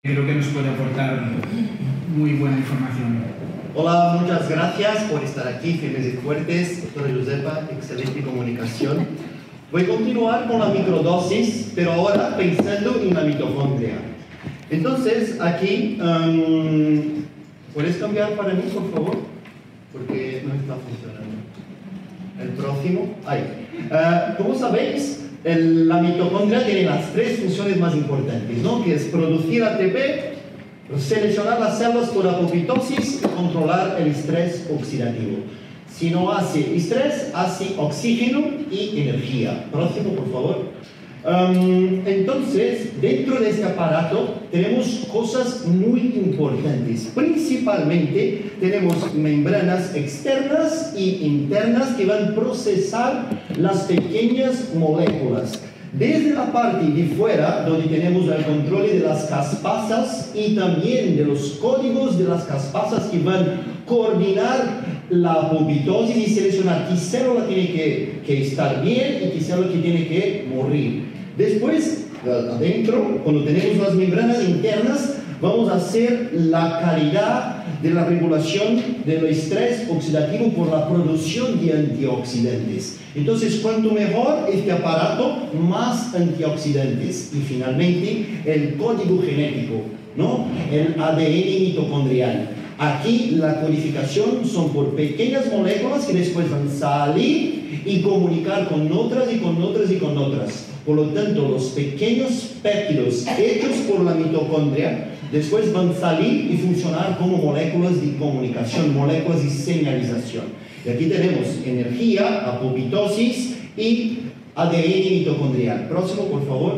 Creo que nos puede aportar muy buena información. Hola, muchas gracias por estar aquí, firmes y fuertes. Doctora Josepa, excelente comunicación. Voy a continuar con la microdosis, pero ahora pensando en la mitocondria. Entonces, aquí, ¿puedes cambiar para mí, por favor? Porque no está funcionando. El próximo, ahí. Como sabéis, la mitocondria tiene las tres funciones más importantes, ¿no? Que es producir ATP, seleccionar las células por apoptosis y controlar el estrés oxidativo. Si no hace estrés, hace oxígeno y energía. Próximo, por favor. Entonces, dentro de este aparato tenemos cosas muy importantes. Principalmente tenemos membranas externas y internas que van a procesar las pequeñas moléculas. Desde la parte de fuera, donde tenemos el control de las caspasas y también de los códigos de las caspasas que van a coordinar la apoptosis y seleccionar qué célula tiene que estar bien y qué célula que tiene que morir. Después, adentro, cuando tenemos las membranas internas, vamos a hacer la calidad de la regulación del estrés oxidativo por la producción de antioxidantes. Entonces, cuanto mejor este aparato, más antioxidantes. Y finalmente, el código genético, ¿no? El ADN mitocondrial. Aquí la codificación son por pequeñas moléculas que después van a salir y comunicar con otras y con otras y con otras. Por lo tanto, los pequeños péptidos hechos por la mitocondria después van a salir y funcionar como moléculas de comunicación, moléculas de señalización. Y aquí tenemos energía, apoptosis y ADN mitocondrial. Próximo, por favor.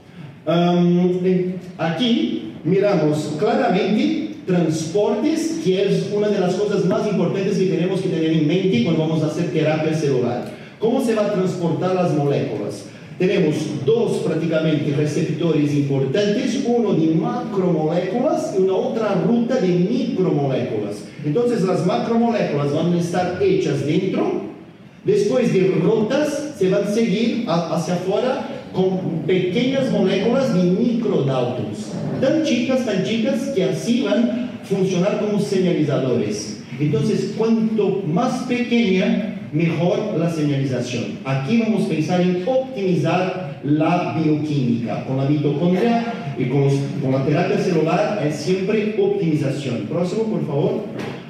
Aquí miramos claramente transportes, que es una de las cosas más importantes que tenemos que tener en mente cuando vamos a hacer terapia celular. ¿Cómo se va a transportar las moléculas? Tenemos dos prácticamente receptores importantes, uno de macromoléculas y una otra ruta de micromoléculas. Entonces las macromoléculas van a estar hechas dentro, después de rutas se van a seguir hacia afuera con pequeñas moléculas de microdaltons, tan chicas que así van a funcionar como señalizadores. Entonces, cuanto más pequeña, mejor la señalización. Aquí vamos a pensar en optimizar la bioquímica. Con la mitocondria y con la terapia celular es siempre optimización. Próximo, por favor.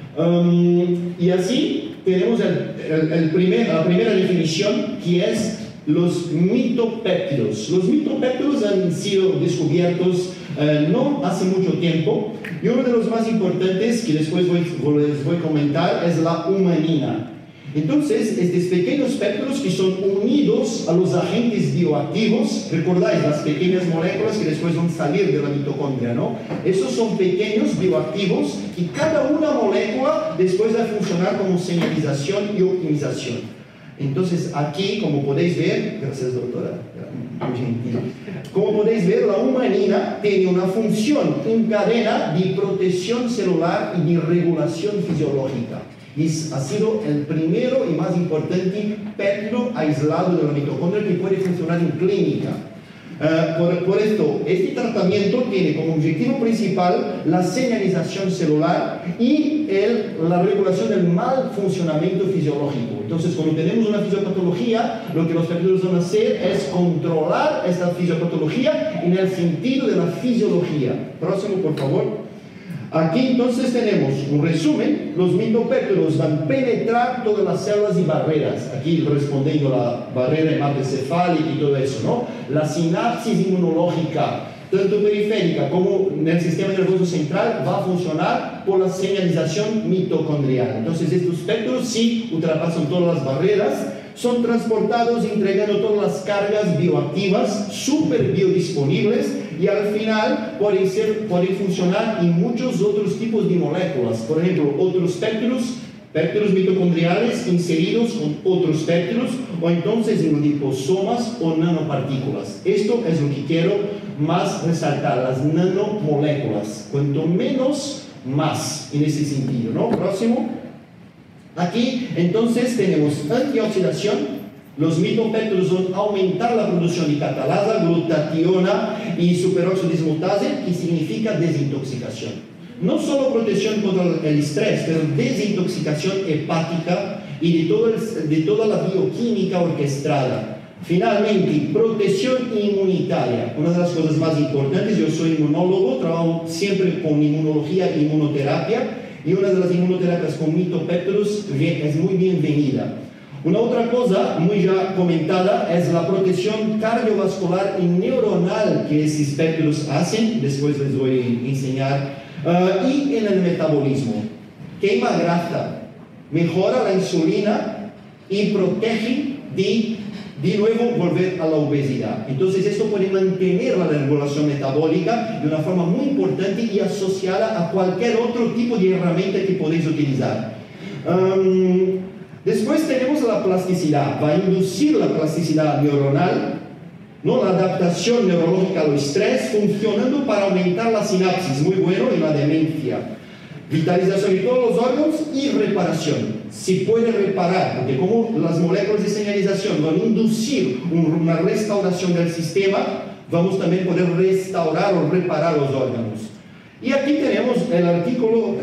Y así tenemos la primera definición, que es los mitopéptidos. Los mitopéptidos han sido descubiertos no hace mucho tiempo, y uno de los más importantes que después les voy a comentar es la humanina. Entonces, estos pequeños péptidos que son unidos a los agentes bioactivos, recordáis las pequeñas moléculas que después van a salir de la mitocondria, ¿no? Esos son pequeños bioactivos y cada una molécula después va a funcionar como señalización y optimización. Entonces, aquí, como podéis ver, gracias doctora, muy gentil. Como podéis ver, la humanina tiene una función en cadena de protección celular y de regulación fisiológica. Y ha sido el primero y más importante péptido aislado de la mitocondria que puede funcionar en clínica. Por esto, este tratamiento tiene como objetivo principal la señalización celular y la regulación del mal funcionamiento fisiológico. Entonces, cuando tenemos una fisiopatología, lo que los péptidos van a hacer es controlar esta fisiopatología en el sentido de la fisiología. Próximo, por favor. Aquí entonces tenemos un resumen. Los mitopéptidos van a penetrar todas las células y barreras. Aquí respondiendo a la barrera hematocefálica y todo eso, ¿no? La sinapsis inmunológica, tanto periférica como en el sistema nervioso central, va a funcionar por la señalización mitocondrial. Entonces estos péptidos sí ultrapasan todas las barreras, son transportados entregando todas las cargas bioactivas, súper biodisponibles, y al final pueden funcionar en muchos otros tipos de moléculas. Por ejemplo, otros péptidos mitocondriales inseridos con otros péptidos, o entonces en liposomas o nanopartículas. Esto es lo que quiero más resaltar, las nanomoléculas. Cuanto menos, más en ese sentido, ¿no? Próximo. Aquí entonces tenemos antioxidación, Los mitopéptidos son aumentar la producción de catalasa, glutationa y superóxido dismutase, que significa desintoxicación. No solo protección contra el estrés, pero desintoxicación hepática y de toda la bioquímica orquestada. Finalmente, protección inmunitaria. Una de las cosas más importantes, yo soy inmunólogo, trabajo siempre con inmunología e inmunoterapia, y una de las inmunoterapias con mitopéptidos es muy bienvenida. Una otra cosa muy ya comentada es la protección cardiovascular y neuronal que estos péptidos hacen, después les voy a enseñar, y en el metabolismo. Quema grasa, mejora la insulina y protege de nuevo volver a la obesidad. Entonces esto puede mantener la regulación metabólica de una forma muy importante y asociada a cualquier otro tipo de herramienta que podéis utilizar. Después tenemos la plasticidad, va a inducir la plasticidad neuronal, ¿no? La adaptación neurológica al estrés, funcionando para aumentar la sinapsis, muy bueno, en la demencia. Vitalización de todos los órganos y reparación. Si puede reparar, porque como las moléculas de señalización van a inducir una restauración del sistema, vamos también a poder restaurar o reparar los órganos. Y aquí tenemos el artículo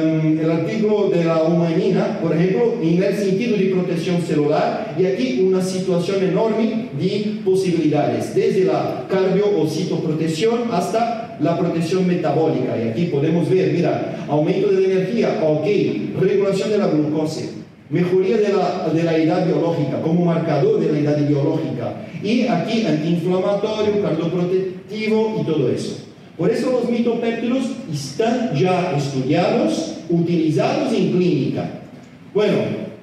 de la humanina, por ejemplo, en el sentido de protección celular, y aquí una situación enorme de posibilidades, desde la cardio o citoprotección hasta la protección metabólica. Y aquí podemos ver, mira, aumento de la energía, ok, regulación de la glucosa, mejoría de la edad biológica, como marcador de la edad biológica, y aquí antiinflamatorio, cardioprotectivo y todo eso. Por eso los mitopéptidos están ya estudiados, utilizados en clínica. Bueno,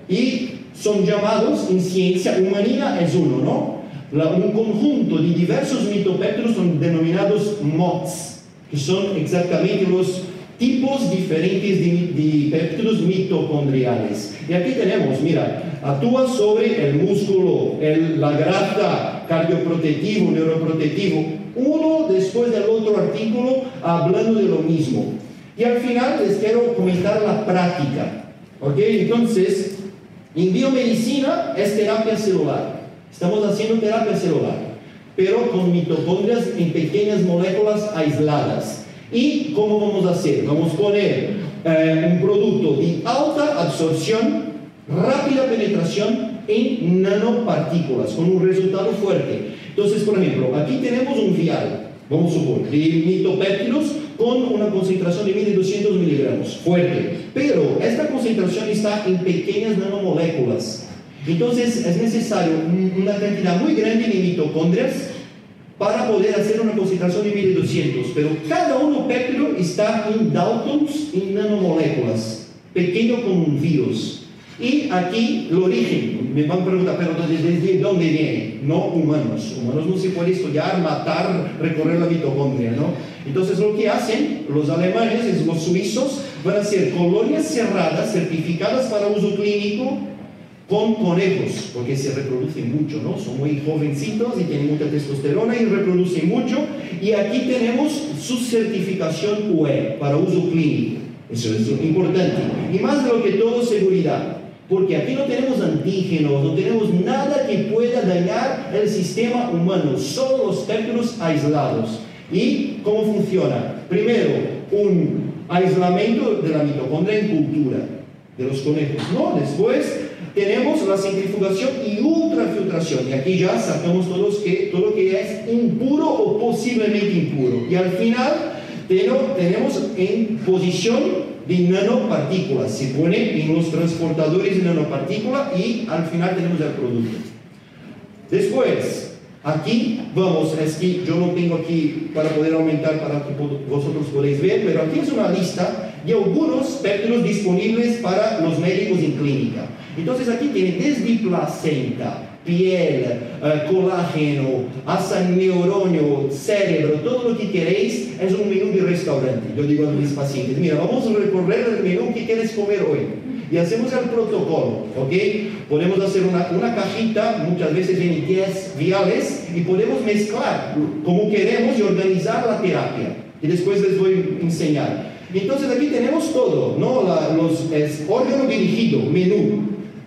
y son llamados en ciencia, humanina es uno, ¿no? Un conjunto de diversos mitopéptidos son denominados MOTS, que son exactamente los tipos diferentes de péptidos mitocondriales. Y aquí tenemos, mira, actúa sobre el músculo, la grasa, cardioprotectivo, neuroprotectivo, uno después del otro artículo hablando de lo mismo. Y al final les quiero comentar la práctica. ¿Ok? Entonces, en biomedicina es terapia celular. Estamos haciendo terapia celular, pero con mitocondrias en pequeñas moléculas aisladas. ¿Y cómo vamos a hacer? Vamos a poner un producto de alta absorción, rápida penetración en nanopartículas, con un resultado fuerte. Entonces, por ejemplo, aquí tenemos un vial, vamos a suponer, de mitopéptidos con una concentración de 1200 miligramos, fuerte. Pero esta concentración está en pequeñas nanomoléculas. Entonces, es necesario una cantidad muy grande de mitocondrias para poder hacer una concentración de 1200. Pero cada uno péptido está en Daltons, en nanomoléculas, pequeño como un virus. Y aquí el origen, me van a preguntar, pero ¿desde dónde viene? No humanos. Humanos no se puede estudiar, matar, recorrer la mitocondria, ¿no? Entonces lo que hacen los alemanes, los suizos, van a hacer colonias cerradas, certificadas para uso clínico, con conejos, porque se reproducen mucho, ¿no? Son muy jovencitos y tienen mucha testosterona y reproducen mucho. Y aquí tenemos su certificación UE para uso clínico. Eso es importante. Y más de lo que todo, seguridad. Porque aquí no tenemos antígenos, no tenemos nada que pueda dañar el sistema humano, solo los péptidos aislados. ¿Y cómo funciona? Primero, un aislamiento de la mitocondria en cultura de los conejos, ¿no? Después tenemos la centrifugación y ultrafiltración, y aquí ya sacamos todo lo que es impuro o posiblemente impuro. Y al final tenemos en posición de nanopartículas, se pone en los transportadores de nanopartícula y al final tenemos el producto. Después, aquí vamos, es que yo no tengo aquí para poder aumentar para que vosotros podáis ver, pero aquí es una lista de algunos péptidos disponibles para los médicos en clínica. Entonces aquí tiene desde placenta, piel, colágeno, hasta neuronio, cerebro, todo lo que queréis es un menú de restaurante. Yo digo a mis pacientes, mira, vamos a recorrer el menú que quieres comer hoy. Y hacemos el protocolo, ¿ok? Podemos hacer una cajita, muchas veces vienen 10 viales, y podemos mezclar como queremos y organizar la terapia. Y después les voy a enseñar. Entonces aquí tenemos todo, ¿no? Órgano dirigido, menú.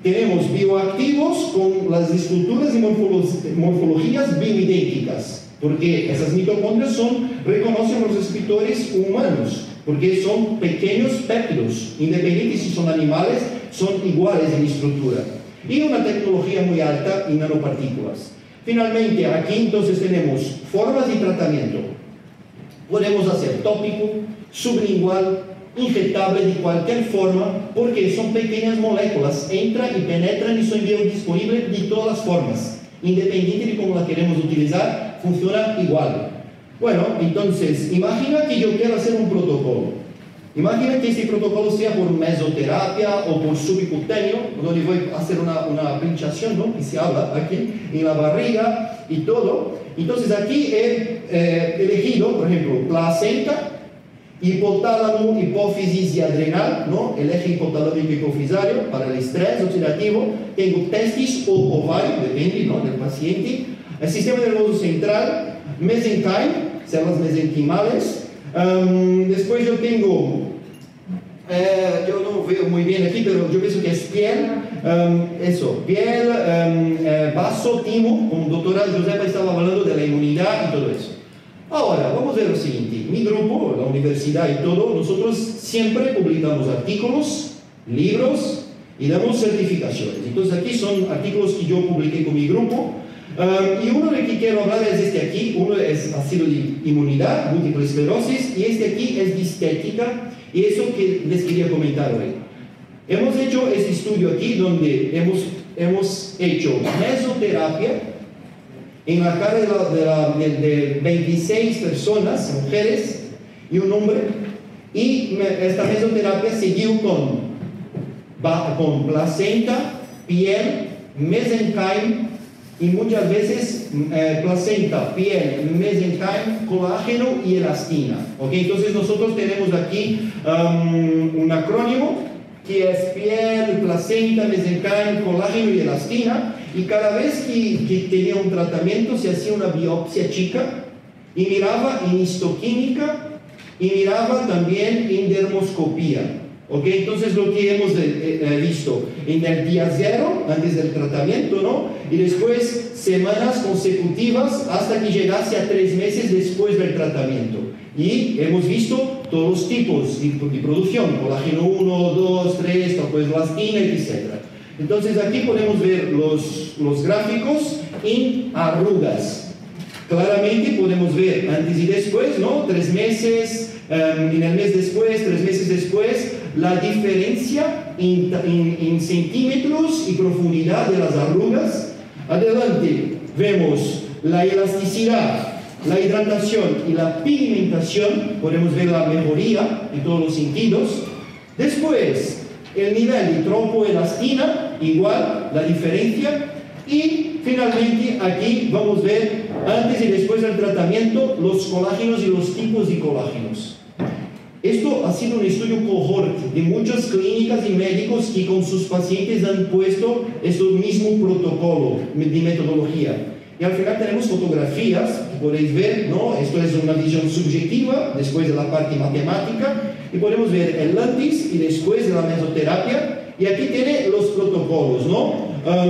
tenemos bioactivos con las estructuras y morfologías bioidénticas, porque esas mitocondrias reconocen los receptores humanos, porque son pequeños péptidos, independientes si son animales, son iguales en estructura. Y una tecnología muy alta en nanopartículas. Finalmente, aquí entonces tenemos formas de tratamiento. Podemos hacer tópico, sublingual, inyectable de cualquier forma, porque son pequeñas moléculas, entran y penetran y son biodisponibles de todas las formas. Independiente de cómo la queremos utilizar, funciona igual. Bueno, entonces, imagina que yo quiero hacer un protocolo. Imagina que este protocolo sea por mesoterapia o por subcutáneo, donde voy a hacer una pinchación, ¿no? Que se habla aquí, en la barriga y todo. Entonces aquí he elegido, por ejemplo, placenta, hipotálamo, hipófisis y adrenal, ¿no? El eje hipotalámico hipofisario para el estrés oxidativo. Tengo testis o ovario, depende, ¿no? Del paciente. El sistema nervioso central, mesenquima, células mesenquimales. Después yo tengo, yo no veo muy bien aquí, pero yo pienso que es piel, piel, vaso, timo, como doctora Josepa estaba hablando de la inmunidad y todo eso. Ahora, vamos a ver lo siguiente. Mi grupo, la universidad y todo, nosotros siempre publicamos artículos, libros y damos certificaciones. Entonces aquí son artículos que yo publiqué con mi grupo. Y uno del que quiero hablar es este aquí. Uno ha sido de inmunidad, múltiple esclerosis, y este aquí es de estética, y eso que les quería comentar hoy. Hemos hecho este estudio aquí donde hemos hecho mesoterapia en la cara de 26 personas, mujeres y un hombre, y esta mesoterapia siguió con placenta, piel, mesenquima, y muchas veces placenta, piel, mesenquima, colágeno y elastina. ¿Okay? Entonces nosotros tenemos aquí un acrónimo que es piel, placenta, mesenquima, colágeno y elastina, y cada vez que tenía un tratamiento se hacía una biopsia chica y miraba en histoquímica y miraba también en dermoscopía. ¿Okay? Entonces lo que hemos visto en el día 0, antes del tratamiento, ¿no? Y después semanas consecutivas hasta que llegase a 3 meses después del tratamiento. Y hemos visto todos los tipos de producción, colágeno 1, 2, 3, pues elastina, etc. Entonces aquí podemos ver los gráficos en arrugas. Claramente podemos ver antes y después, ¿no? 3 meses, en el mes después, 3 meses después, la diferencia en centímetros y profundidad de las arrugas. Adelante vemos la elasticidad, la hidratación y la pigmentación. Podemos ver la mejoría en todos los sentidos. Después, el nivel de tropoelastina, igual, la diferencia. Y finalmente aquí vamos a ver antes y después del tratamiento los colágenos y los tipos de colágenos. Esto ha sido un estudio cohort de muchas clínicas y médicos que con sus pacientes han puesto este mismo protocolo de metodología. Y al final tenemos fotografías que podéis ver, ¿no? Esto es una visión subjetiva después de la parte matemática, y podemos ver el antes y después de la mesoterapia. Y aquí tiene los protocolos, ¿no?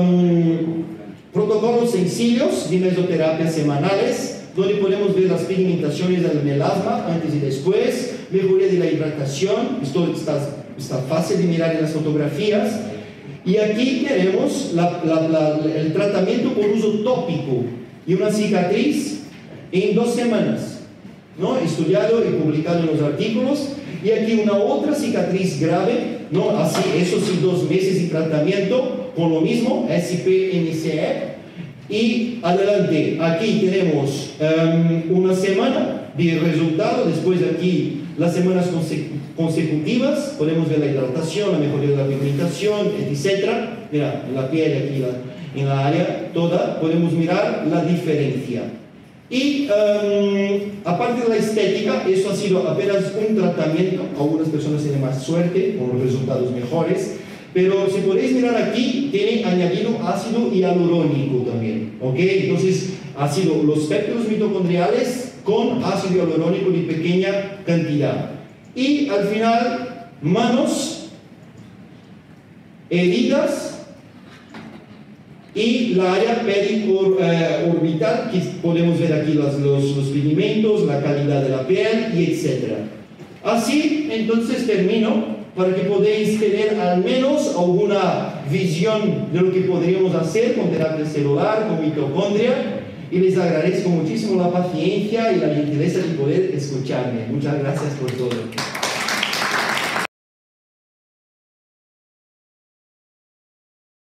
Protocolos sencillos de mesoterapia semanales, donde podemos ver las pigmentaciones del melasma antes y después, mejoría de la hidratación. Esto está fácil de mirar en las fotografías. Y aquí tenemos el tratamiento por uso tópico y una cicatriz en 2 semanas, ¿no? Estudiado y publicado en los artículos. Y aquí una otra cicatriz grave, ¿no? Así, eso sí, 2 meses de tratamiento con lo mismo, SPNCE. Y adelante, aquí tenemos una semana de resultado. Después de aquí las semanas consecutivas podemos ver la hidratación, la mejoría de la pigmentación, etc. Mira, en la piel aquí, en la área toda, podemos mirar la diferencia. Y aparte de la estética, eso ha sido apenas un tratamiento. Algunas personas tienen más suerte con los resultados mejores. Pero si podéis mirar aquí, tiene añadido ácido hialurónico también, ¿ok? Entonces, ha sido los péptidos mitocondriales con ácido hialurónico de pequeña cantidad. Y al final, manos, heridas y la área periorbital, que podemos ver aquí los pigmentos, la calidad de la piel y etc. Así, entonces termino para que podáis tener al menos alguna visión de lo que podríamos hacer con terapia celular, con mitocondria, y les agradezco muchísimo la paciencia y la gentileza de poder escucharme. Muchas gracias por todo.